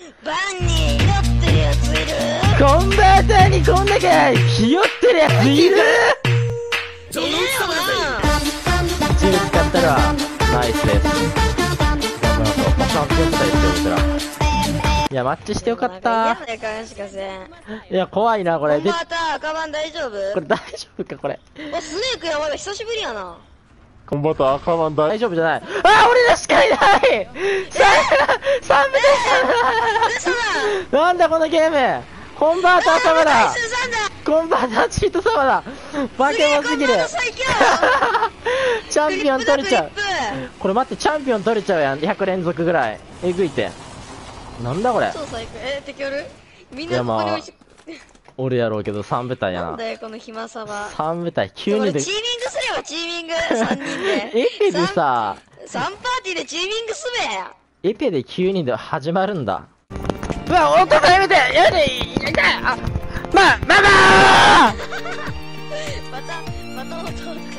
バンに酔ってるやついる。 コンバーターにこんだけひよってるやついる。 いるよ銃使ったらナイスです。頑張ろうと。チャンピオンしたいですよ、僕ら。いや、マッチしてよかった。 嫌な感じかせん。 いや、怖いな、これ。 コンバーター赤番大丈夫？ これ大丈夫か、これ。 お、スネークやばいわ、久しぶりやな。 コンバーター赤番大丈夫じゃない。あ、俺らしかいない。3部嘘だ。なんだこのゲーム。コンバーター様だ。 ナイスさんだ。 コンバーターチート様だ。化け物すぎる。 最強チャンピオン取れちゃうクリッ。 これ待って、チャンピオン取れちゃうやん。100連続ぐらい。えぐいて。なんだこれ。 超最強。敵おる？みんいやなここにまあ置いて。 おるやろうけど3部隊やな。 なんだよ、この暇さは。 3部隊急にで。 チーミングすればチーミング3人で。 エペでさ、 3パーティーでチーミングすべ。 エペで9人で始まるんだ。うわ、音がやめてやめて痛い。あ、またまた弟が